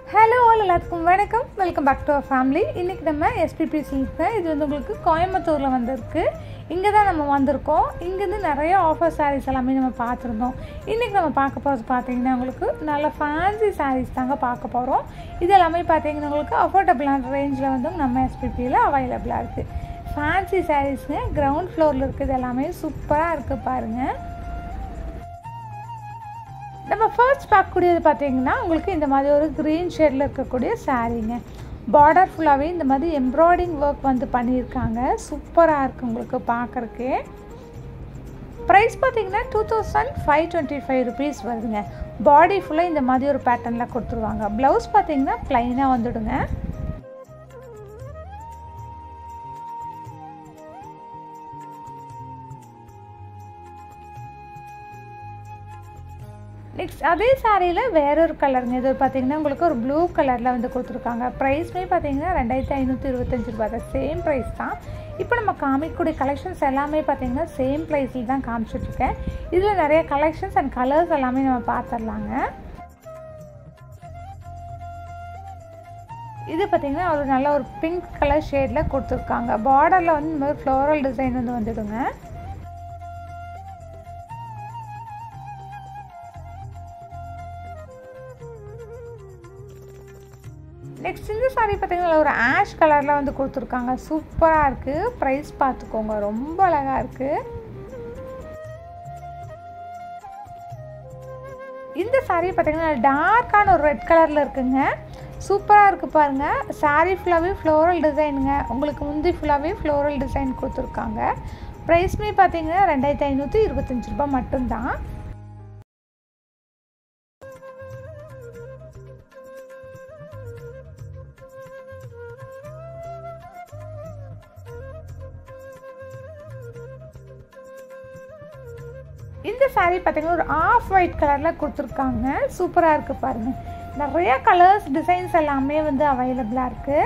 Hello all, எல்லாத்துக்கும் வணக்கம். Welcome back to our family. இன்றைக்கி நம்ம எஸ்பிபி சில்க்ஸ், இது வந்து உங்களுக்கு கோயம்புத்தூரில் வந்திருக்கு. இங்கே தான் நம்ம வந்திருக்கோம். இங்கேருந்து நிறைய ஆஃபர் சாரீஸ் எல்லாமே நம்ம பார்த்துருந்தோம். இன்றைக்கி நம்ம பார்க்க போகிறது பார்த்தீங்கன்னா உங்களுக்கு நல்ல ஃபேன்சி சாரீஸ் தாங்க பார்க்க போகிறோம். இது எல்லாமே பார்த்தீங்கன்னா உங்களுக்கு அஃபோர்டபுளான ரேஞ்சில் வந்து நம்ம எஸ்பிபியில் அவைலபிளாக இருக்குது. ஃபேன்சி சாரீஸுங்க, கிரவுண்ட் ஃப்ளோரில் இருக்குது. எல்லாமே சூப்பராக இருக்குது பாருங்கள். நம்ம ஃபர்ஸ்ட் பார்க்கக்கூடியது பார்த்தீங்கன்னா உங்களுக்கு இந்த மாதிரி ஒரு க்ரீன் ஷேடில் இருக்கக்கூடிய சாரீங்க. பார்டர் ஃபுல்லாகவே இந்த மாதிரி எம்ப்ராய்டிங் ஒர்க் வந்து பண்ணியிருக்காங்க. சூப்பராக இருக்குது உங்களுக்கு பார்க்குறக்கே. ப்ரைஸ் பார்த்தீங்கன்னா 2525 rupees வருதுங்க. பாடி ஃபுல்லாக இந்த மாதிரி ஒரு பேட்டர்னில் கொடுத்துருவாங்க. ப்ளவுஸ் பார்த்தீங்கன்னா ப்ளைனாக வந்துடுங்க. நெக்ஸ்ட் அதே சாரியில் வேறொரு கலருங்க. இது பார்த்தீங்கன்னா உங்களுக்கு ஒரு ப்ளூ கலரில் வந்து கொடுத்துருக்காங்க. ப்ரைஸ்மே பார்த்தீங்கன்னா 2525 ரூபா தான். சேம் ப்ரைஸ் தான். இப்போ நம்ம காமிக்கக்கூடிய கலெக்ஷன்ஸ் எல்லாமே பார்த்தீங்கன்னா சேம் ப்ரைஸில் தான் காமிச்சிட்ருக்கேன். இதில் நிறைய கலெக்ஷன்ஸ் அண்ட் கலர்ஸ் எல்லாமே நம்ம பார்த்துடலாங்க. இது பார்த்தீங்கன்னா ஒரு நல்ல ஒரு பிங்க் கலர் ஷேடில் கொடுத்துருக்காங்க. பார்டரில் வந்து இந்த மாதிரி ஃப்ளோரல் டிசைன் வந்து வந்துடுங்க. நெக்ஸ்ட் இந்த சாரீ பார்த்தீங்கன்னா ஒரு ஆஷ் கலரில் வந்து கொடுத்துருக்காங்க. சூப்பராக இருக்குது. ப்ரைஸ் பார்த்துக்கோங்க, ரொம்ப அழகாக இருக்குது. இந்த சாரீ பார்த்தீங்கன்னா டார்க்கான ஒரு ரெட் கலரில் இருக்குங்க. சூப்பராக இருக்குது பாருங்கள். சாரீ ஃபுல்லாகவே ஃப்ளோரல் டிசைனுங்க. உங்களுக்கு முந்தி ஃபுல்லாகவே ஃப்ளோரல் டிசைன் கொடுத்துருக்காங்க. ப்ரைஸ்மே பார்த்தீங்கன்னா 2525 ரூபா மட்டும்தான். இந்த சாரீ பார்த்தீங்கன்னா ஒரு ஆஃப் ஒயிட் கலரில் கொடுத்துருக்காங்க. சூப்பராக இருக்குது பாருங்கள். நிறைய கலர்ஸ் டிசைன்ஸ் எல்லாமே வந்து அவைலபிளாக இருக்குது.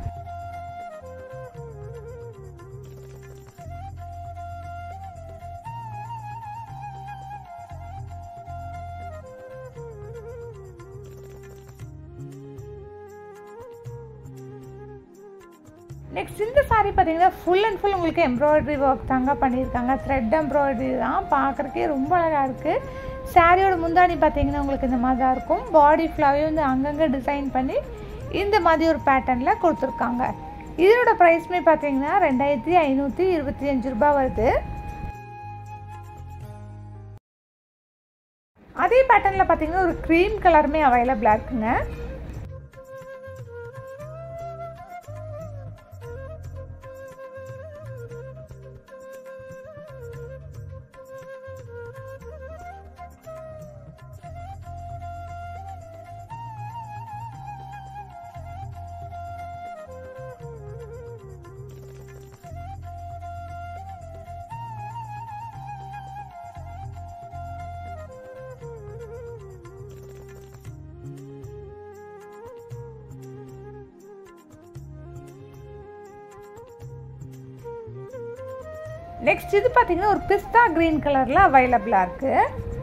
நெக்ஸ்ட் இந்த சாரீ பார்த்தீங்கன்னா ஃபுல் அண்ட் ஃபுல் உங்களுக்கு எம்ப்ராய்டரி ஒர்க் தாங்க பண்ணியிருக்காங்க. த்ரெட் எம்ப்ராய்டரி தான். பார்க்குறக்கே ரொம்ப அழகாக இருக்குது. சாரியோட முந்தாணி பார்த்தீங்கன்னா உங்களுக்கு இந்த மாதிரி தான் இருக்கும். பாடி ஃபுல்லாகவே வந்து அங்கங்கே டிசைன் பண்ணி இந்த மாதிரி ஒரு பேட்டர்னில் கொடுத்துருக்காங்க. இதோட ப்ரைஸ்மே பார்த்தீங்கன்னா 2525 ரூபா வருது. அதே பேட்டர்னில் பார்த்தீங்கன்னா ஒரு க்ரீம் கலருமே அவைலபிளாக இருக்குங்க. நெக்ஸ்ட் இது பார்த்தீங்கன்னா ஒரு பிஸ்தா கிரீன் கலரில் அவைலபிளாக இருக்குது.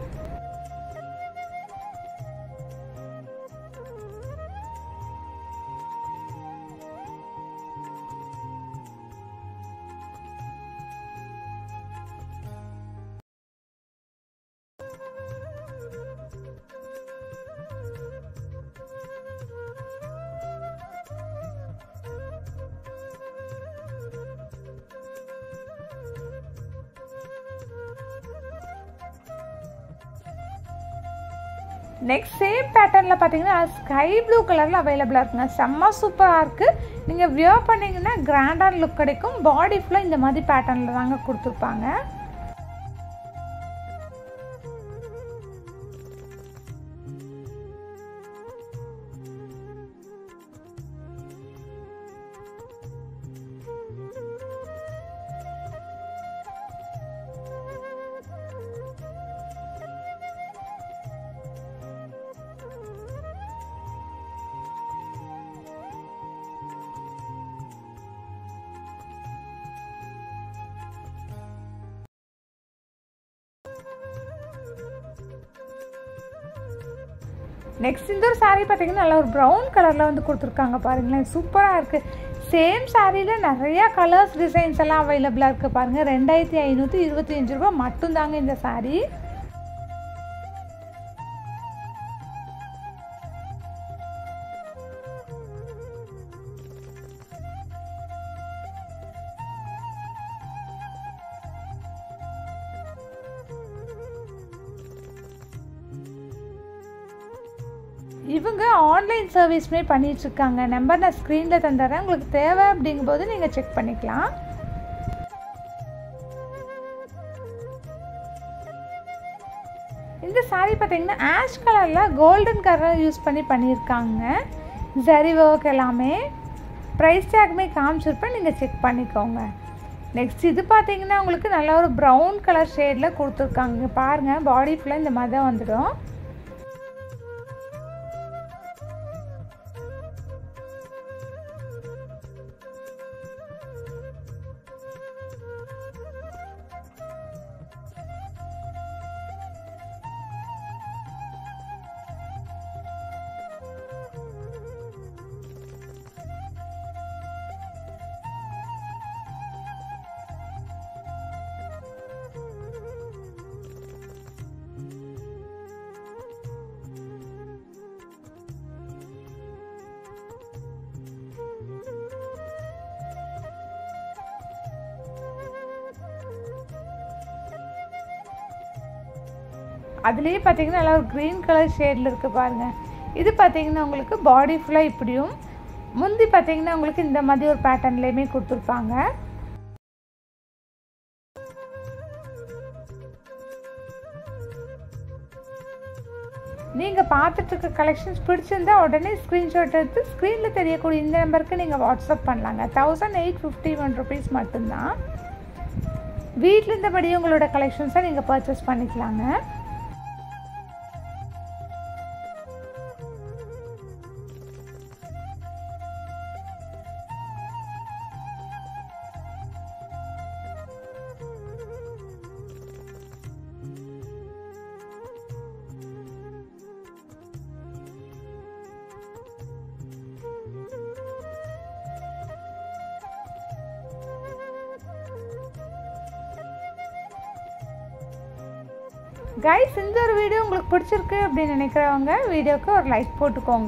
நெக்ஸ்ட் சேம் பேட்டர்னில் பார்த்தீங்கன்னா ஸ்கை ப்ளூ கலரில் அவைலபிளாக இருக்குங்க. செம்ம சூப்பராக இருக்குது. நீங்கள் வியர் பண்ணிங்கன்னா கிராண்டான லுக் கிடைக்கும். பாடி ஃபுல்லாக இந்த மாதிரி பேட்டர்னில் தாங்க கொடுத்துருப்பாங்க. நெக்ஸ்ட் இந்த ஒரு சாரீ பார்த்தீங்கன்னா நல்லா ஒரு ப்ரௌன் கலரில் வந்து கொடுத்துருக்காங்க பாருங்களேன், சூப்பராக இருக்குது. சேம் சாரியில் நிறையா கலர்ஸ் டிசைன்ஸ் எல்லாம் அவைலபிளாக இருக்குது பாருங்கள். 2525 ரூபா மட்டும்தாங்க இந்த சாரீ. இவங்க ஆன்லைன் சர்வீஸுமே பண்ணிகிட்ருக்காங்க. நம்பர் நான் ஸ்க்ரீனில் தந்துடுறேன், உங்களுக்கு தேவை அப்படிங்கும்போது நீங்கள் செக் பண்ணிக்கலாம். இந்த சாரீ பார்த்தீங்கன்னா ஆஷ் கலரில் கோல்டன் கலர் யூஸ் பண்ணியிருக்காங்க. ஜரி ஒர்க் எல்லாமே. ப்ரைஸ் டேக்குமே காமிச்சிருப்பேன், நீங்கள் செக் பண்ணிக்கோங்க. நெக்ஸ்ட் இது பார்த்தீங்கன்னா உங்களுக்கு நல்ல ஒரு ப்ரௌன் கலர் ஷேடில் கொடுத்துருக்காங்க பாருங்கள். பாடி ஃபுல்லாக இந்த மாதிரி தான் வந்துடும். அதுலேயே பார்த்தீங்கன்னா நல்லா ஒரு க்ரீன் கலர் ஷேடில் இருக்குது பாருங்கள். இது பார்த்தீங்கன்னா உங்களுக்கு பாடி ஃபுல்லாக இப்படியும், முந்தி பார்த்தீங்கன்னா உங்களுக்கு இந்த மாதிரி ஒரு பேட்டர்ன்லேயுமே கொடுத்துருப்பாங்க. நீங்கள் பார்த்துட்ருக்க கலெக்ஷன்ஸ் பிடிச்சிருந்தா உடனே ஸ்க்ரீன்ஷாட் எடுத்து ஸ்க்ரீனில் தெரியக்கூடிய இந்த நம்பருக்கு நீங்கள் வாட்ஸ்அப் பண்ணலாங்க. 1851 ருபீஸ் மட்டும்தான். வீட்டில் இருந்தபடி உங்களோட கலெக்ஷன்ஸை நீங்கள் பர்ச்சேஸ் பண்ணிக்கலாங்க. கைஸ், இந்த ஒரு வீடியோ உங்களுக்கு பிடிச்சிருக்கு அப்படின்னு நினைக்கிறவங்க வீடியோக்கு ஒரு லைக் போட்டுக்கோங்க.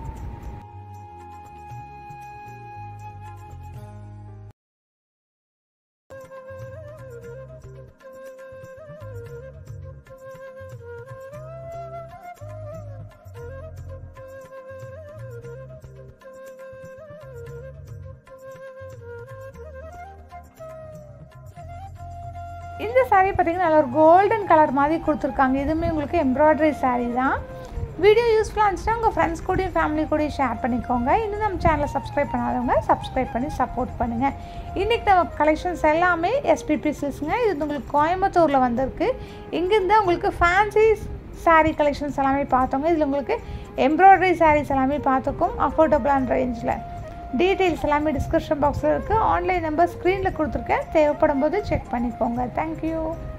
இந்த சாரீ பார்த்தீங்கன்னா நல்ல ஒரு கோல்டன் கலர் மாதிரி கொடுத்துருக்காங்க. இதுவுமே உங்களுக்கு எம்ப்ராய்டரி சாரீ தான். வீடியோ யூஸ்ஃபுல்லாக இருந்துச்சுன்னா உங்கள் ஃப்ரெண்ட்ஸ் கூடயும் ஃபேமிலி கூடயும் ஷேர் பண்ணிக்கோங்க. இன்னும் நம்ம சேனலை சப்ஸ்கிரைப் பண்ணாதவங்க சப்ஸ்கிரைப் பண்ணி சப்போர்ட் பண்ணுங்கள். இன்றைக்கி நம்ம கலெக்ஷன்ஸ் எல்லாமே எஸ்பிபி சில்க்ஸுங்க. இது உங்களுக்கு கோயம்புத்தூரில் வந்திருக்கு. இங்கேருந்து உங்களுக்கு ஃபேன்சி சாரீ கலெக்ஷன்ஸ் எல்லாமே பார்த்தோங்க. இதில் உங்களுக்கு எம்ப்ராய்டரி சாரீஸ் எல்லாமே பார்த்துக்கும் அஃபோர்டபுளான ரேஞ்சில். டீட்டெயில்ஸ் எல்லாமே டிஸ்கிரிப்ஷன் பாக்ஸில் இருக்குது. ஆன்லைன் நம்பர் ஸ்க்ரீனில் கொடுத்துருக்கேன், தேவைப்படும் போது செக் பண்ணிக்கோங்க. தேங்க்யூ.